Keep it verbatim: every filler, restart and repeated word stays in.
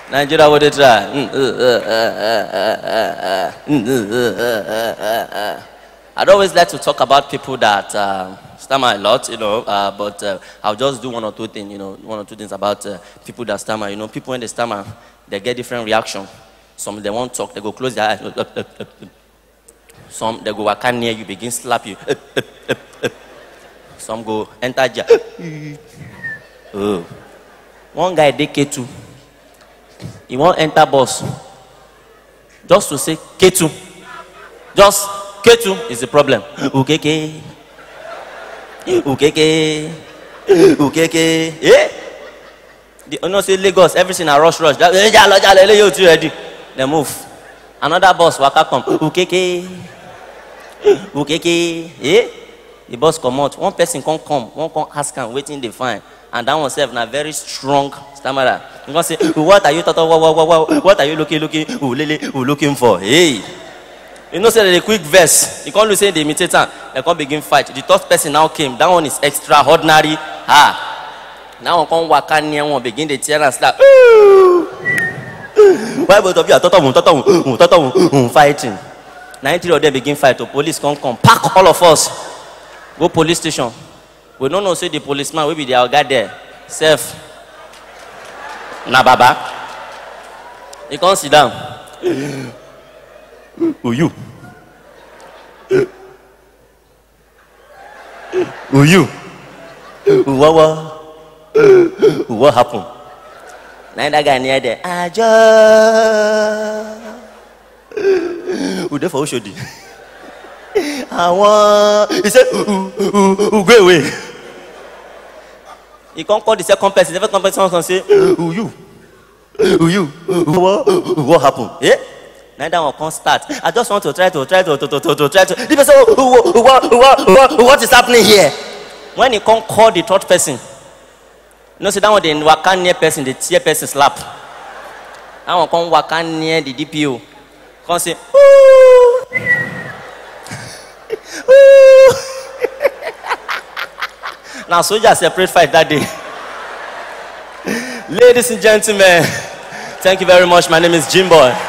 Nigeria, what they try? Mm, uh, uh, uh, uh, uh, mm, uh, uh, uh, uh. I'd always like to talk about people that uh, stammer a lot, you know, uh, but uh, I'll just do one or two things, you know, one or two things about uh, people that stammer. You know, people when they stammer, they get different reaction. Some they won't talk, they go close their eyes. Some they go walk near you, begin slap you. Some go enter jail. Oh. One guy did K two. He won't enter bus. Just to say K two. Just K two is the problem. Ukeke. Ukeke. Ukeke. Eh? The you know say Lagos, everything a rush rush. They move. Another bus waka come. Ukeke. Ukeke. Eh? The bus come out. One person come come. One come ask him waiting they find. And that one self na very strong stammerer. You can say, what are you talking? What, what, what, what are you looking, looking, who, lily, who looking for? Hey, you know, say the quick verse. You can't say the imitator. They can't begin fight. The third person now came. That one is extraordinary. Ah, now one come walk near one begin the tear and slap. Why both of you are total, total, total fighting? Ninety of them begin fight. The police come come pack all of us. Go police station. We don't know say the policeman will be there, guy there. Self. Na baba. You can't sit down. Who you? Who you? What what? What happened? Now that guy near there. Aja. Who the for should I want. He said, "Who go away?" He can't call the second person. The second person can say, "Who you? Who you? What? What happened?" Yeah. Neither one can start. I just want to try to try to to to to, to try to. The person, who, what, what, what, what is happening here? When he can't call the third person, you know, see that one the waka near person, the tear person slap. That one can waka near the D P O. Can say, "Ooh." Now soldiers separate fight that day. Ladies and gentlemen, thank you very much. My name is Jimboi.